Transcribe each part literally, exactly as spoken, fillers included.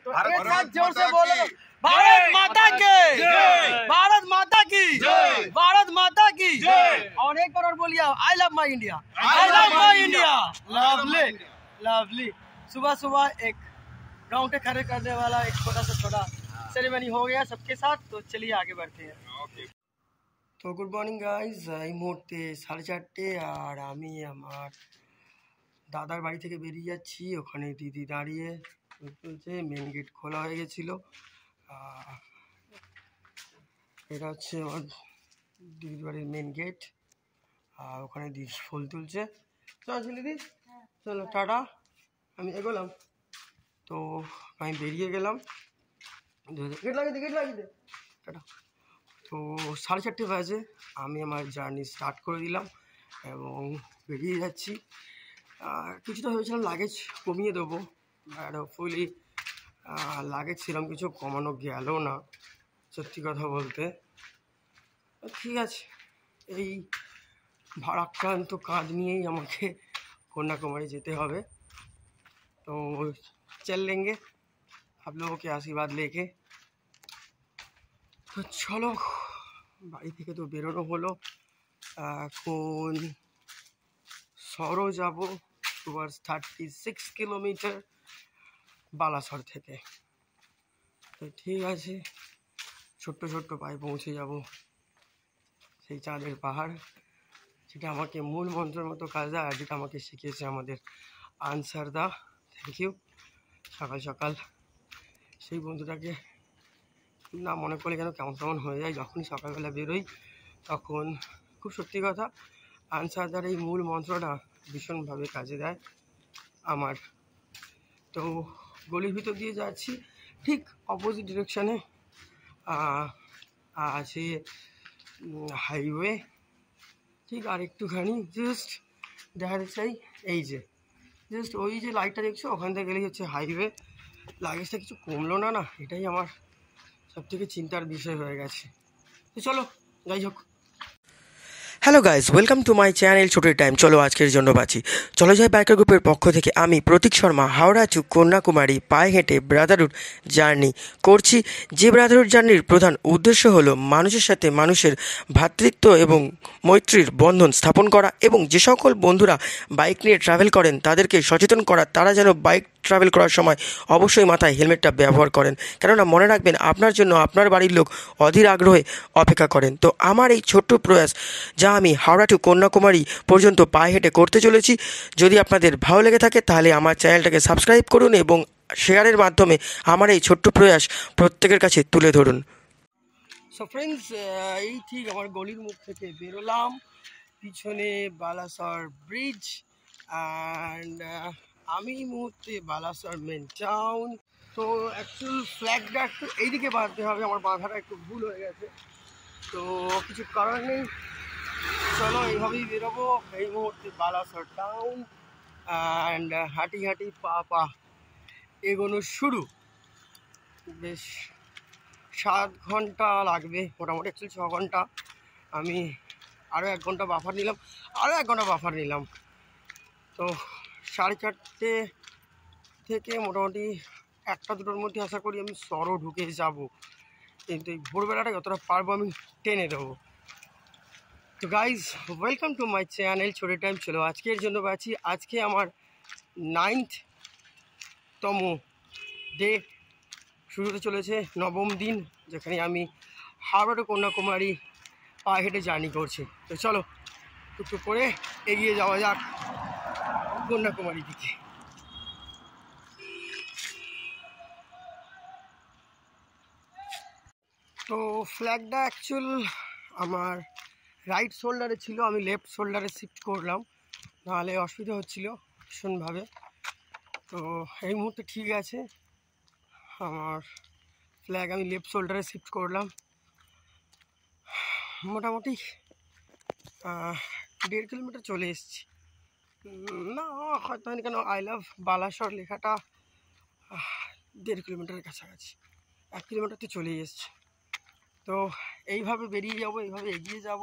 तो एक साथ जोर से बोलो, भारत माता की जय, भारत माता की जय, भारत माता की जय। और एक बार और बोलिए, I love my India, I love my India. Lovely lovely. सुबह सुबह एक गाँव के खड़े करने वाला एक छोटा सा छोटा सेरेमनी हो गया सबके साथ। तो चलिए आगे बढ़ते हैं। তো গুড মর্নিং গাইজ, এই মুহূর্তে সাড়ে চারটে আর আমি আমার দাদার বাড়ি থেকে বেরিয়ে যাচ্ছি। ওখানে দিদি দাঁড়িয়ে চলছে, মেন গেট খোলা হয়ে গেছিলো। এটা হচ্ছে আমার দিদির বাড়ির মেন গেট, আর ওখানে দিদি ফুল তুলছে। চলো দিদি, চলো টাটা। আমি এগোলাম, তো আমি বেরিয়ে গেলাম। গেট লাগিয়ে দে, গেট লাগিয়ে দে, টাটা। তো সাড়ে চারটে বাজে আমি আমার জার্নি স্টার্ট করে দিলাম এবং বেরিয়ে যাচ্ছি। আর কিছুটা ভেবেছিলাম লাগেজ কমিয়ে দেবো, আর হোপফুলি লাগেজ সেরকম কিছু কমানো গেল না সত্যি কথা বলতে। ঠিক আছে, এই ভারাক্রান্ত কাঁধ নিয়েই আমাকে কন্যাকুমারী যেতে হবে। তো চল लेंगे आप लोगों के आशीर्वाद लेके। তো চলো, বাড়ি থেকে তো বেরোনো হলো। এখন সরো যাব towards thirty six kilometre Balasore থেকে। তো ঠিক আছে, ছোট্ট ছোট্ট পায়ে পৌঁছে যাব সেই চাঁদের পাহাড়, যেটা আমাকে মূল মন্ত্রের মতো কাজ দেয়, আর যেটা আমাকে শিখিয়েছে আমাদের আনসার দা। Thank you. সকাল সকাল সেই বন্ধুটাকে না মনে করলে যেন কেমন কেমন হয়ে যায়। যখনই সকালবেলা বেরোই তখন খুব সত্যি কথা আনসারদার এই মূল মন্ত্রটা ভীষণভাবে কাজে দেয় আমার। তো গলির ভিতর দিয়ে যাচ্ছি, ঠিক অপোজিট ডিরেকশানে আছে হাইওয়ে। ঠিক আর একটুখানি জাস্ট দেখা যাচ্ছে এই যে জাস্ট ওই যে লাইটটা দেখছো, ওখান থেকে গেলেই হচ্ছে হাইওয়ে। লাগেজটা কিছু কমলো না না, এটাই আমার সবথেকে চিন্তার বিষয় হয়ে গেছে। তো চলো যাই হোক। Hello guys, welcome to my channel Chhoto time. চলো আজকের জন্য বাঁচি, চলো যাই বাইকার গ্রুপের পক্ষ থেকে আমি প্রতীক শর্মা হাওড়া টু কন্যাকুমারী পায়ে হেঁটে ব্রাদারহুড জার্নি করছি। যে ব্রাদারহুড জার্নির প্রধান উদ্দেশ্য হলো মানুষের সাথে মানুষের ভ্রাতৃত্ব এবং মৈত্রীর বন্ধন স্থাপন করা, এবং যে সকল বন্ধুরা বাইক নিয়ে ট্রাভেল করেন তাদেরকে সচেতন করা, তারা যেন বাইক ট্রাভেল করার সময় অবশ্যই মাথায় হেলমেটটা ব্যবহার করেন। কেননা মনে রাখবেন, আপনার জন্য আপনার বাড়ির লোক অধীর আগ্রহে অপেক্ষা করেন। তো আমার এই ছোট্ট প্রয়াস যা আমি হাওড়া টু কন্যাকুমারী পর্যন্ত পায়ে হেঁটে করতে চলেছি, যদি আপনাদের ভালো লেগে থাকে তাহলে আমার চ্যানেলটাকে সাবস্ক্রাইব করুন এবং শেয়ারের মাধ্যমে আমার এই ছোট্ট প্রয়াস প্রত্যেকের কাছে তুলে ধরুন। সো ফ্রেন্ডস, এই ঠিক আমার গলির মুখ থেকে বেরোলাম, পিছনে বালাসর ব্রিজ, অ্যান্ড আমি এই মুহূর্তে বালাসর মেন টাউন। তো অ্যাকচুয়াল ফ্ল্যাগটা একটু এইদিকে বাঁধতে হবে, আমার বাঁধাটা একটু ভুল হয়ে গেছে, তো কিছু কারণ নেই। চলো এইভাবেই বেরোবো এই মুহূর্তে বালাসর টাউন, অ্যান্ড হাঁটি হাঁটি পা পা এগোনো শুরু। বেশ সাত ঘন্টা লাগবে মোটামুটি, অ্যাকচুয়ালি ছ ঘন্টা। আমি আরও এক ঘন্টা বাফার নিলাম, আরও এক ঘন্টা বাফার নিলাম। তো সাড়ে চারটে থেকে মোটামুটি একটা দুটোর মধ্যে আশা করি আমি সরো ঢুকে যাব, কিন্তু এই ভোরবেলাটা যতটা পারবো আমি টেনে দেবো। তো guys, welcome to my channel Chhoto time. চলো আজকের জন্য বাঁচি। আজকে আমার নাইনথতম ডে শুরু হতে চলেছে, নবম দিন, যেখানে আমি হাওড়া টু কন্যাকুমারী পা হেঁটে জার্নি করছি। তো চলো একটু করে এগিয়ে যাওয়া যাক কন্যাকুমারী দিকে। তো ফ্ল্যাগটা অ্যাকচুয়াল আমার রাইট শোল্ডারে ছিল, আমি লেফট শোল্ডারে শিফট করলাম, নাহলে অসুবিধা হচ্ছিলো ভীষণভাবে। তো এই মুহূর্তে ঠিক আছে, আমার ফ্ল্যাগ আমি লেফট শোল্ডারে শিফট করলাম। মোটামুটি দেড় কিলোমিটার চলে এসেছি, না হয়তো কেন আই লাভ বালাসর লেখাটা দেড় কিলোমিটারের কাছাকাছি, এক কিলোমিটার তো চলেই এসছে। তো এইভাবে বেরিয়ে যাব, এইভাবে এগিয়ে যাব,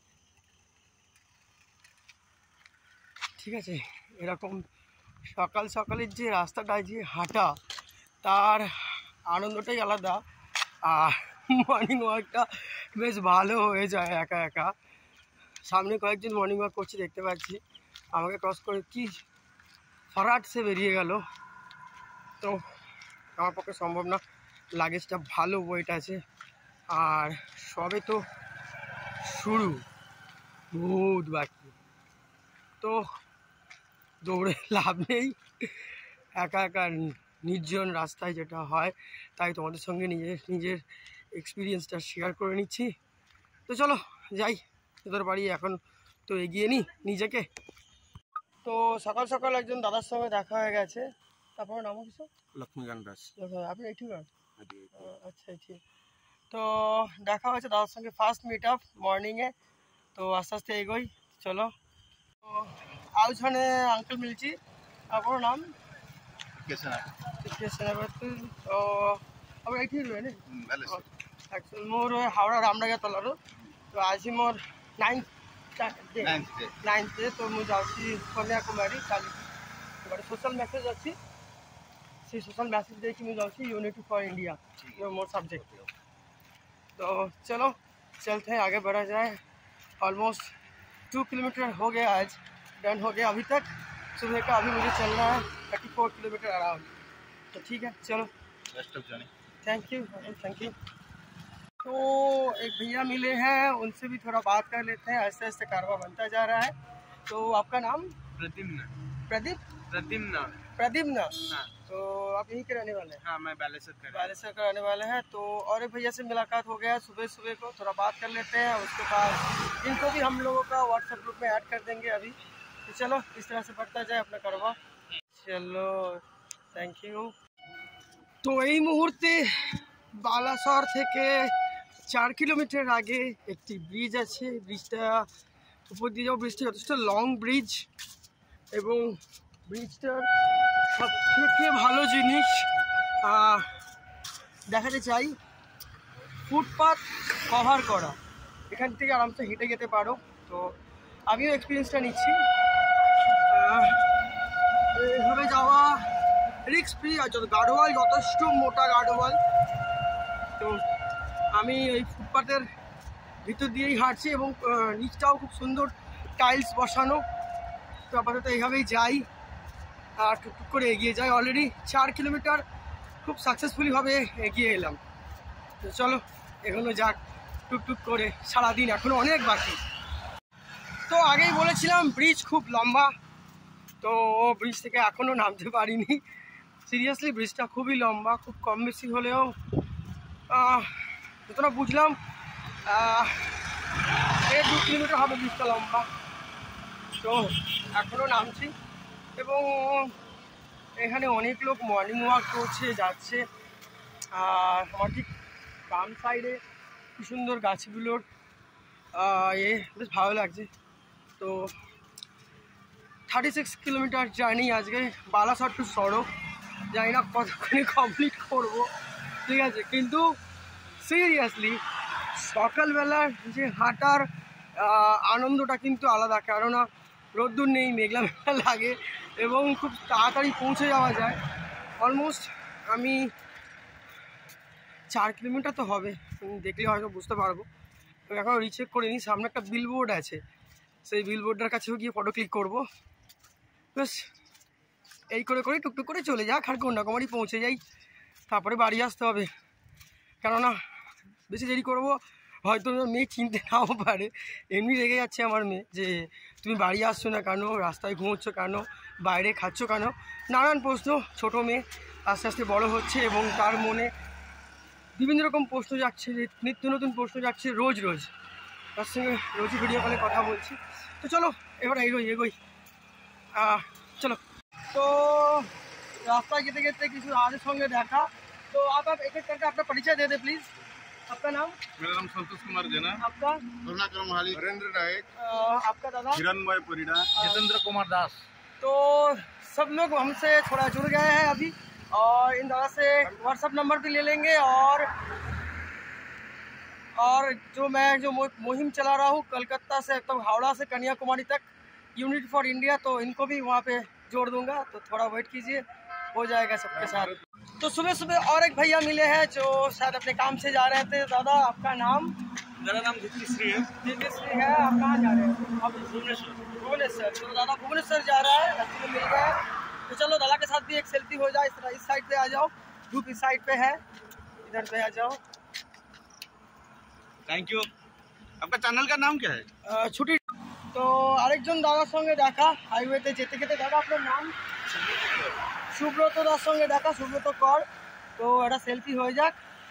ঠিক আছে। এরকম সকাল সকালের যে রাস্তাটা যে হাঁটা, তার আনন্দটাই আলাদা। আর মর্নিং ওয়াকটা বেশ ভালো হয়ে যায় একা একা। সামনে কয়েকজন মর্নিং ওয়াক করছে দেখতে পাচ্ছি, আমাকে ক্রস করে কি ফরাট সে বেরিয়ে গেল। তো আমার পক্ষে সম্ভব না, লাগেজটা ভালো ওয়েট আছে আর সবে তো শুরু, বহুত বাকি। তো দৌড়ে লাভ নেই, একা একা নির্জন রাস্তায় যেটা হয়, তাই তোমাদের সঙ্গে নিজের নিজের এক্সপিরিয়েন্সটা শেয়ার করে নিচ্ছি। তো চলো যাই তোদের বাড়ি, এখন তো এগিয়ে নিই নিজেকে। তো সকাল সকাল একজন দাদার সঙ্গে দেখা হয়ে গেছে। তারপর নাম কিছু লক্ষ্মীকান্ত দাস। আপনি এঠিকার? আচ্ছা ঠিক। তো দেখা হয়েছে দাদার সঙ্গে, ফার্স্ট মিট আপ মর্নিংয়ে। তো আস্তে আস্তে এগোই, চলো। তো ଆଉ ଜଣେ ଅଙ୍କଲ୍ ମିଳିଛି, ଆପଣଙ୍କ ନାମ? ଟିକେ ସେନାପତି। ତ ଆପଣ ଏଇଠି ରୁହେନି? ଆକ୍ଚୁଆଲି ମୋର ହାওড়ା ରାମନଗର ତଲାରୁ। ତ ଆଜି ମୋର ନାଇନ୍ଥ ନାଇନ୍ଥ ଡେ। ତ ମୁଁ ଯାଉଛି କନ୍ୟାକୁମାରୀ କାଲି। ଗୋଟେ ସୋସିଆଲ ମେସେଜ ଅଛି, ସେଇ ସୋସିଆଲ ମେସେଜ ଦେଇକି ମୁଁ ଯାଉଛି यूनिटी फॉर इंडिया, ये मोर सब्जेक्ट। तो चलो चलते हैं, आगे बढ़ा जाए। ऑलमोस्ट टू किलोमीटर हो गया, आज डन हो गया अभी तक सुबह का। अभी मुझे चलना है थर्टी फोर किलोमीटर अराउंड। तो ठीक है चलो, थैंक यू थैंक यू। तो एक भैया मिले हैं, उनसे भी थोड़ा बात कर लेते हैं। ऐसे ऐसे कारवा बनता जा रहा है। तो आपका नाम? प्रद्युम्न। प्रदीप? प्रद्युम्न। प्रदीप ना? हाँ। तो आप यहीं के रहने वाले हैं? हाँ, मैं बालेश्वर का बालेश्वर का रहने वाले हैं। तो और एक भैया से मुलाकात हो गया सुबह सुबह को, थोड़ा बात कर लेते हैं। उसके बाद इनको भी हम लोगों का व्हाट्सएप ग्रुप में ऐड कर देंगे अभी। तो चलो इस तरह से बढ़ता जाए अपना कारवा। चलो थैंक यू। তো এই মুহূর্তে বালাসর থেকে চার কিলোমিটার আগে একটি ব্রিজ আছে। ব্রিজটা উপর দিয়ে যাও, ব্রিজটা যথেষ্ট লং ব্রিজ, এবং ব্রিজটার সব থেকে ভালো জিনিস দেখাতে চাই, ফুটপাথ কভার করা। এখান থেকে আরামসে হেঁটে যেতে পারো। তো আমিও এক্সপিরিয়েন্সটা নিচ্ছি। এইভাবে যাওয়া রিস্ক ফ্রি, আর যত গার্ডওয়াল যথেষ্ট মোটা গার্ডওয়াল। তো আমি এই ফুটপাথের ভিতর দিয়েই হাঁটছি, এবং নিচটাও খুব সুন্দর টাইলস বসানো। তো আপাতত এইভাবেই যাই আর টুকটুক করে এগিয়ে যাই। অলরেডি চার কিলোমিটার খুব সাকসেসফুলিভাবে এগিয়ে এলাম। তো চলো এখনো যাক টুকটুক করে, সারাদিন এখনো অনেক বাকি। তো আগেই বলেছিলাম ব্রিজ খুব লম্বা, তো ব্রিজ থেকে এখনও নামতে পারিনি। সিরিয়াসলি ব্রিজটা খুবই লম্বা, খুব কম বেশি হলেও যতটা বুঝলাম এই দু কিলোমিটার হবে ব্রিজটা লম্বা। তো এখনও নামছি, এবং এখানে অনেক লোক মর্নিং ওয়াক করছে, যাচ্ছে। আর আমার ঠিক বাম সাইডে কি সুন্দর গাছগুলোর এ বেশ ভালো লাগছে। তো থার্টি সিক্স কিলোমিটার জার্নি আজকে, বালাসর টু সড়ক। জানি না কতক্ষণে কমপ্লিট করবো, ঠিক আছে। কিন্তু সিরিয়াসলি সকালবেলার যে হাঁটার আনন্দটা কিন্তু আলাদা, কেননা রোদ্দুর নেই, মেঘলা মেঘলা লাগে, এবং খুব তাড়াতাড়ি পৌঁছে যাওয়া যায়। অলমোস্ট আমি চার কিলোমিটার তো হবে, দেখলে হয়তো বুঝতে পারবো। এখন রিচেক করে নিই, সামনে একটা বিলবোর্ড আছে, সেই বিলবোর্ডটার কাছেও গিয়ে ফটো ক্লিক করবো। বেশ এই করে করে টুকটুক করে চলে যাক, আর কন্যাকুমারী পৌঁছে যাই, তারপরে বাড়ি আসতে হবে। কেননা বেশি দেরি করবো হয়তো মেয়ে চিনতে নাও পারে, এমনি রেগে যাচ্ছে আমার মেয়ে যে তুমি বাড়ি আসছো না কেন, রাস্তায় ঘুমোচ্ছ কেন, বাইরে খাচ্ছ কেন, নানান প্রশ্ন। ছোটো মেয়ে আস্তে আস্তে বড় হচ্ছে, এবং তার মনে বিভিন্ন রকম প্রশ্ন যাচ্ছে, নিত্য নতুন প্রশ্ন যাচ্ছে রোজ রোজ। তার সঙ্গে রোজই ভিডিও কলে কথা বলছি। তো চলো এবার এগোই এগোই চলো। तो रास्ता गिरते गिरते किसी आगे संगे देखा। तो आप आप एक एक करके अपना परिचय दे दे प्लीज। आपका नाम? मेरा नाम संतोष कुमार जेना। आपका? करुणाकर महाली। नरेंद्र नायक। आपका दादा? हिरणमय परिड़ा। जितेंद्र कुमार दास। तो सब लोग हमसे थोड़ा जुड़ गए हैं अभी, और इन दादा से व्हाट्सएप नंबर भी ले लेंगे। और और जो मैं जो मुहिम चला रहा हूँ कलकत्ता से तो हावड़ा से कन्याकुमारी तक, यूनिटी फॉर इंडिया, तो इनको भी वहाँ पे जोड़ दूंगा। तो थोड़ा वेट कीजिए, हो जाएगा सबके साथ। तो सुबह सुबह और एक भैया मिले हैं जो शायद अपने काम से जा रहे थे। दादा आपका नाम? मेरा नाम जितेश्री है। जितेश्री है। आप कहाँ जा रहे हैं? अब भुवनेश्वर। भुवनेश्वर। तो दादा भुवनेश्वर जा रहा है, रास्ते में मिल गया। तो चलो दादा के साथ भी एक सेल्फी हो जाए। इस, इस साइड पे आ जाओ, ग्रुप इस साइड पे है, इधर पे आ जाओ। Thank you. आपका चैनल का नाम क्या है? छुट्टी। तो আরেকজন দাদার সঙ্গে দেখা হাইওয়েতে যেতে যেতে। দাদা আপনার নাম? সুব্রত দার সঙ্গে দেখা, সুব্রত কর। তো একটা সেলফি হয়ে যাক।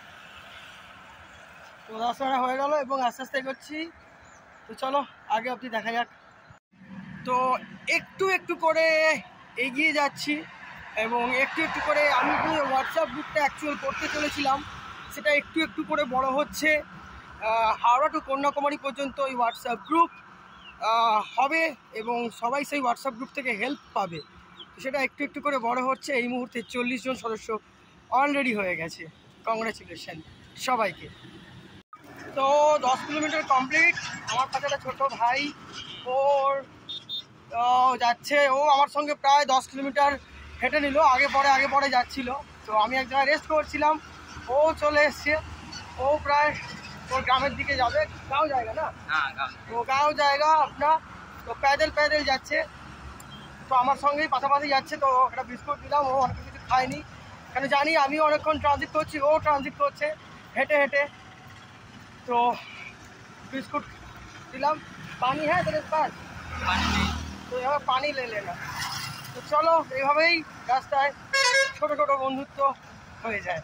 তো দাদার সঙ্গে হয়ে গেল এবং আস্তে আস্তে এগোচ্ছি। তো চলো আগে অবধি দেখা যাক। তো একটু একটু করে এগিয়ে যাচ্ছি এবং একটু একটু করে আমি যে হোয়াটসঅ্যাপ গ্রুপটা অ্যাকচুয়াল করতে চলেছিলাম সেটা একটু একটু করে বড় হচ্ছে। হাওড়া টু কন্যাকুমারী পর্যন্ত এই হোয়াটসঅ্যাপ গ্রুপ হবে এবং সবাই সেই হোয়াটসঅ্যাপ গ্রুপ থেকে হেল্প পাবে। সেটা একটু একটু করে বড় হচ্ছে। এই মুহূর্তে চল্লিশ জন সদস্য অলরেডি হয়ে গেছে। কংগ্রাচুলেশন সবাইকে। তো দশ কিলোমিটার কমপ্লিট। আমার কাছে একটা ছোটো ভাই, ওর যাচ্ছে, ও আমার সঙ্গে প্রায় দশ কিলোমিটার হেঁটে নিল। আগে পরে আগে পরে যাচ্ছিল। তো আমি এক জায়গায় রেস্ট করছিলাম, ও চলে এসছে। ও প্রায় ওর গ্রামের দিকে যাবে। গাঁও জায়গা না? তো গাঁও জায়গা আপনার। তো প্যাদেল প্যাদেল যাচ্ছে। তো আমার সঙ্গেই পাশাপাশি যাচ্ছে। তো একটা বিস্কুট দিলাম, ও অনেক কিছু খায়নি, কেন জানি আমিও অনেকক্ষণ ট্রানজিট করছি, ও ট্রানজিট করছে হেঁটে হেঁটে। তো বিস্কুট দিলাম। পানি হ্যাঁ তেরে পাস? তো এবার পানি লে লেনা। তো চলো এইভাবেই রাস্তায় ছোটো ছোটো বন্ধুত্ব হয়ে যায়।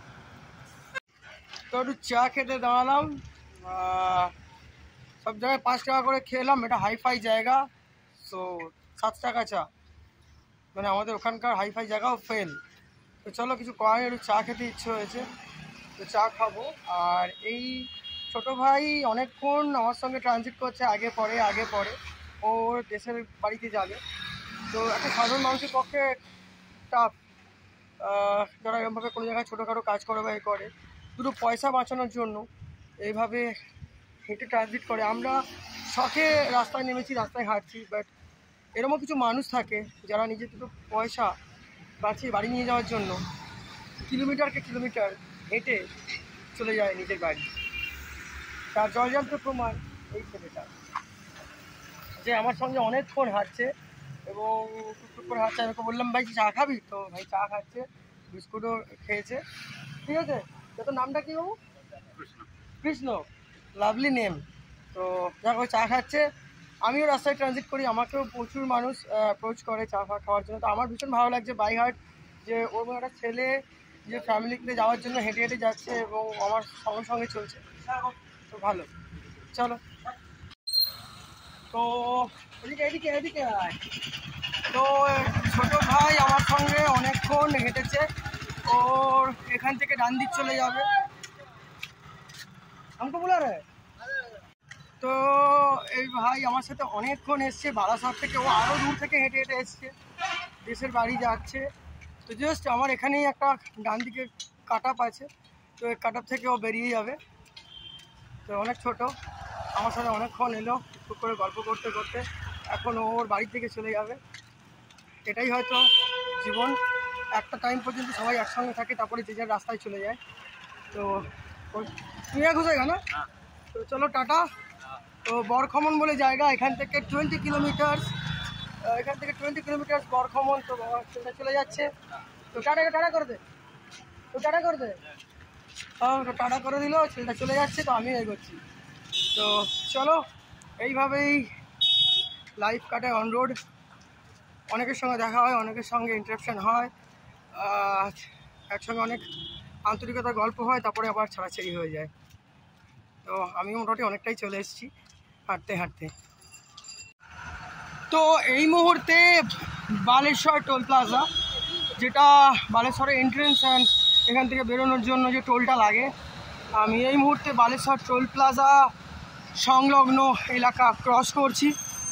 তো একটু চা খেতে দাঁড়ালাম। সব জায়গায় পাঁচ টাকা করে খেলাম। এটা হাইফাই জায়গা। সো সাত টাকা চা, মানে আমাদের ওখানকার হাইফাই জায়গাও ফেল। তো চলো কিছু করার, একটু চা খেতে ইচ্ছে হয়েছে, তো চা খাবো। আর এই ছোটো ভাই অনেকক্ষণ আমার সঙ্গে ট্রানজিট করছে, আগে পরে আগে পরে। ওর দেশের বাড়িতে যাবে। তো একটা সাধারণ মানুষের পক্ষে টাফ, যারা এরকমভাবে কোনো জায়গায় ছোটোখাটো কাজ করে বা এ করে, শুধু পয়সা বাঁচানোর জন্য এইভাবে হেঁটে ট্রানজিট করে। আমরা শখে রাস্তায় নেমেছি, রাস্তায় হাঁটছি, বাট এরকমও কিছু মানুষ থাকে যারা নিজের দুটো পয়সা বাঁচিয়ে বাড়ি নিয়ে যাওয়ার জন্য কিলোমিটারকে কিলোমিটার হেঁটে চলে যায় নিজের বাড়ি। তার জলজান্ত প্রমাণ এই ছেলেটা, যে আমার সঙ্গে অনেকক্ষণ হাঁটছে এবং টুকটুক করে হাঁটছে। আমি বললাম ভাই চা খাবি? তো ভাই চা খাচ্ছে, বিস্কুটও খেয়েছে। ঠিক আছে। তো তোর নামটা কী বাবু? কৃষ্ণ। Lovely name. তো দেখো চা খাচ্ছে। আমিও রাস্তায় ট্রানজিট করি, আমাকেও প্রচুর মানুষ অ্যাপ্রোচ করে চা ফা খাওয়ার জন্য। তো আমার ভীষণ ভালো লাগছে বাইহাট, যে ওর একটা ছেলে যে ফ্যামিলিতে যাওয়ার জন্য হেঁটে হেঁটে যাচ্ছে এবং আমার সঙ্গে সঙ্গে চলছে। তো ভালো, চলো। তো এদিকে এদিকে এদিকে আয়। তো ছোটো ভাই আমার সঙ্গে অনেকক্ষণ হেঁটেছে। ওর এখান থেকে ডান দিক চলে যাবে। আমাকে বলা রে। তো এই ভাই আমার সাথে অনেকক্ষণ এসছে বারাসাত থেকে, ও আরও দূর থেকে হেঁটে হেঁটে এসছে, দেশের বাড়ি যাচ্ছে। তো জাস্ট আমার এখানেই একটা ডান দিকে কাট আপ আছে, তো এই কাট আপ থেকে ও বেরিয়ে যাবে। তো অনেক ছোটো, আমার সাথে অনেকক্ষণ এলো, খুব করে গল্প করতে করতে এখন ওর বাড়ি থেকে চলে যাবে। এটাই হয়তো জীবন, একটা টাইম পর্যন্ত সবাই একসঙ্গে থাকে, তারপরে যে যার রাস্তায় চলে যায়। তো তুই ঘুষেগা না? তো চলো টাটা। তো বরখমন বলে জায়গা, এখান থেকে টোয়েন্টি কিলোমিটার এখান থেকে টোয়েন্টি কিলোমিটার বরখমন। তো সেটা চলে যাচ্ছে। তো টাটা টাটা করে দে, তো টাটা করে দে। হ্যাঁ তো টাটা করে দিল, ছেলেটা চলে যাচ্ছে। তো আমিও এগোচ্ছি। তো চলো এইভাবেই লাইফ কাটে অন রোড। অনেকের সঙ্গে দেখা হয়, অনেকের সঙ্গে ইন্টারাকশান হয়, একসঙ্গে অনেক আন্তরিকতার গল্প হয়, তারপরে আবার ছাড়াছাড়ি হয়ে যায়। তো আমি মোটামুটি অনেকটাই চলে এসেছি হাঁটতে হাঁটতে। তো এই মুহূর্তে বালেশ্বর টোল প্লাজা, যেটা বালেশ্বরের এন্ট্রেন্স অ্যান্ড এখান থেকে বেরোনোর জন্য যে টোলটা লাগে, আমি এই মুহূর্তে বালেশ্বর টোল প্লাজা সংলগ্ন এলাকা ক্রস করছি।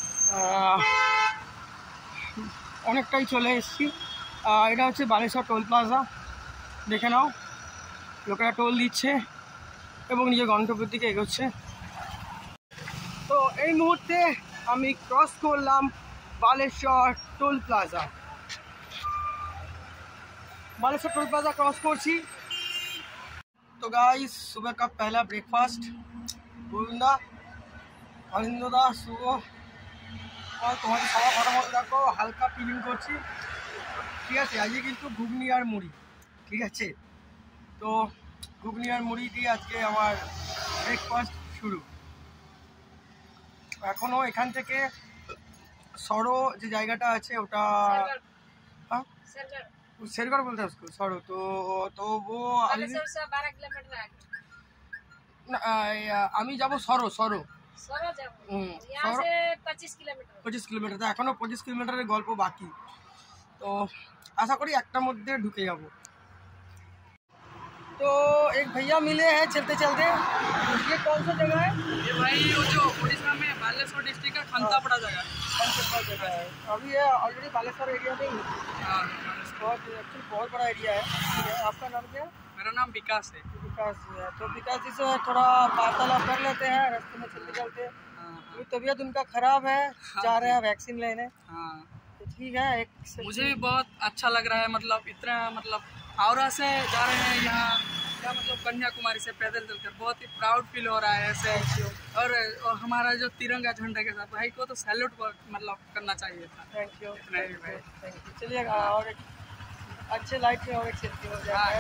অনেকটাই চলে এসেছি। এটা হচ্ছে বালেশ্বর টোল প্লাজা, দেখে নাও। লোকেরা টোল দিচ্ছে এবং নিজের গন্তব্যের দিকে এগোচ্ছে। তো এই মুহূর্তে আমি ক্রস করলাম Baleswar toll plaza. Baleswar toll plaza cross করছি। तो गाइस सुबह का पहला ब्रेकफास्ट गोविंदा অরিন্দদা শুভ और তোমাদের খাওয়া ভালো মতো দেখো হালকা ফিলিং করছি ঠিক আছে। আজকে কিন্তু ঘুগনি আর মুড়ি ঠিক আছে। তো ঘুগনি আর মুড়ি দিয়ে আজকে আমার ব্রেকফাস্ট শুরু। এখনও এখান থেকে সরো যে জায়গাটা আছে ওটা हाँ शेरगढ़ बोलते हैं उसको सरो। तो तो वो আমি যাব সরো সরো पच्चीस किलोमीटर পঁচিশ কিলোমিটার। তো এখনও পঁচিশ কিলোমিটারের গল্প বাকি। তো आशा करी एकटार मध्य ढुके যাব। तो एक भैया मिले हैं चलते चलते। ये कौन सा जगह है? ये भाई वो जो उड़ीसा में बालेश्वर डिस्ट्रिक्ट का खंतापड़ा जगह खंतापड़ा जगह है। अभी ये ऑलरेडी बालेश्वर एरिया में ही हाँ बहुत एक्चुअली बहुत बड़ा एरिया है। ठीक है आपका नाम क्या है? मेरा नाम विकास है। विकास है। तो विकास जी से थोड़ा वार्तालाप कर लेते हैं रास्ते में चलते चलते। हाँ, तबीयत उनका खराब है जा रहे हैं वैक्सीन लेने। हाँ तो ठीक है एक मुझे भी बहुत अच्छा लग रहा है। मतलब इतना मतलब हावड़ा से जा रहे हैं यहाँ क्या मतलब कन्याकुमारी से पैदल चलकर बहुत ही प्राउड फील हो रहा है ऐसे। और, और हमारा जो तिरंगा झंडा के साथ भाई को तो सैल्यूट मतलब करना चाहिए था। थैंक यू इतना ही भाई। Thank you. चलिए और एक अच्छे लाइट में और एक सेल्फी हो जाए।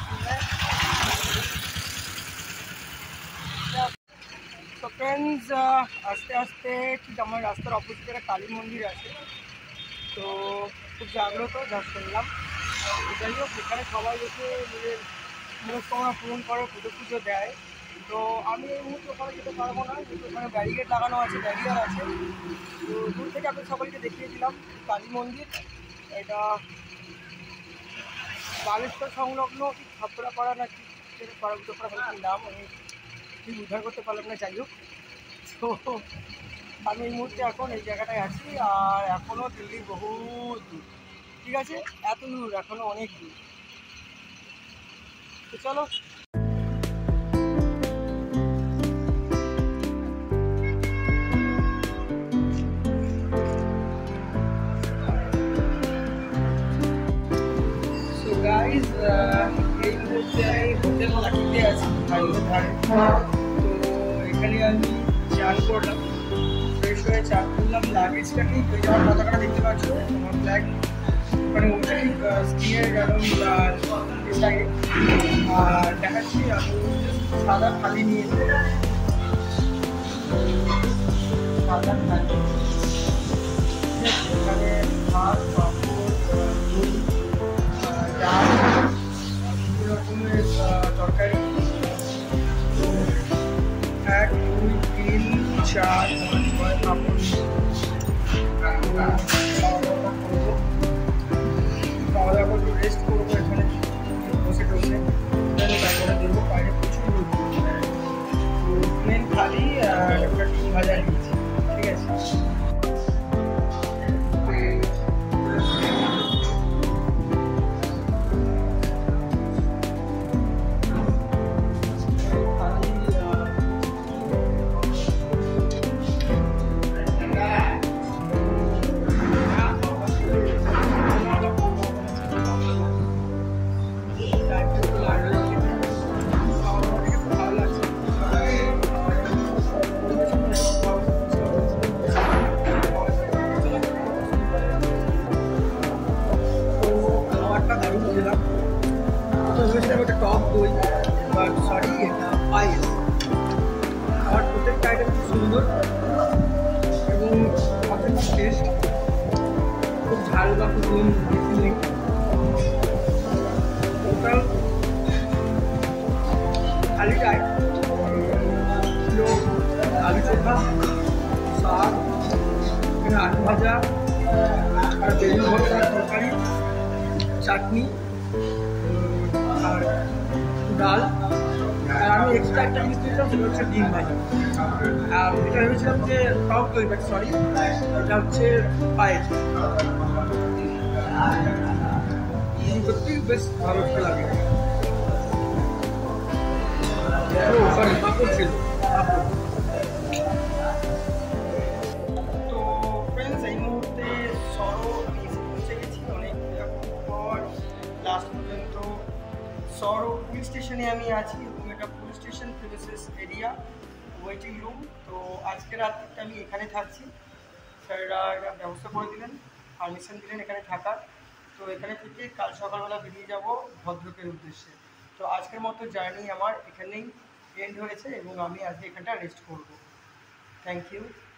तो फ्रेंड्स आस्ते आस्ते ठीक हमारे रास्तार अपोजिटे काली मंदिर আছে। তো খুব জাগ্রত যা শুনলাম। যাই হোক এখানে সবাই এসে নিজের মনস্কামনা পূরণ করে পুজো পুজো দেয়। তো আমি এই মুহূর্তে ওখানে যেতে পারবো না কিন্তু ওখানে ব্যারিকেড লাগানো আছে ব্যারিয়ার আছে। তো দূর থেকে আমি সবাইকে দেখিয়েছিলাম কালী মন্দির। এটা বালেশ্বর সংলগ্ন কি ছাপড়াপাড়া না কি পাড়া উত্তরপাড়া নাম আমি ঠিক উদ্ধার করতে পারলাম না। যাই হোক তো আমি এই মুহূর্তে এখন এই জায়গাটায় আছি আর এখনও দিল্লি বহু দূর ঠিক আছে। এত দূর এখনও অনেক দূর। তো চলো সো গাইজ এই মুহূর্তে আমি হোটেল লাকিতে আছি হাইওয়ের ধারে। তো এখানে আমি চান করলাম ফ্রেশ হয়ে চান করলাম লাগেজটা ঠিক ওই যাওয়ার পতাকাটা দেখতে পাচ্ছ আমার ফ্ল্যাগ মানে ওটা ঠিক স্ক্রিনের একদম সাইডে। আর দেখাচ্ছি আমি সাদা থালি নিয়েছি সাদা থালি এখানে ভাত পাঁপড় দই ডাল বিভিন্ন রকমের তরকারি এক দুই তিন চার পাঁচ ছয় পাঁপড় খাওয়া দাওয়া করবো রেস্ট করবো এখানে বসে টসে তারপরে দেখবো বাইরে প্রচুর মেন থালি আর একটা ডিম ভাজা নিয়েছি ঠিক আছে। একটা টক দই বা সরি এটা পায়েস আমার প্রত্যেকটা আইটেম খুব সুন্দর এবং অথেন্টিক টেস্ট। খুব ঝাল বা খুব নুন বেশি নেই। টোটাল থালিটায় ছিল আলু চোখা শাক এখানে আলু ভাজা আর বেগুন ভর্তা তরকারি চাটনি আর ডাল। আর আমি এক্সট্রা একটা জিনিস দিয়েছিলাম সেটা হচ্ছে ডিম ভাজা। আর এটা ভেবেছিলাম যে টক দই বাট সরি এটা হচ্ছে পায়েস। সত্যি বেশ ভালো একটা লাগে। ও সরি পাপড় ছিল পাপড়। তো ফ্রেন্ডস এই মুহূর্তে সরো আমি এসে পৌঁছে গেছি অনেক পর লাস্ট শহর পুলিশ স্টেশনে আমি আছি এবং এটা police station premises area waiting room. তো আজকে রাত্রিটা আমি এখানে থাকছি, স্যাররা এটা ব্যবস্থা করে দিলেন, পারমিশন দিলেন এখানে থাকার। তো এখানে থেকে কাল সকালবেলা বেরিয়ে যাব ভদ্রকের উদ্দেশ্যে। তো আজকের মতো জার্নি আমার এখানেই এন্ড হয়েছে এবং আমি আজকে এখানটা রেস্ট করব। Thank you.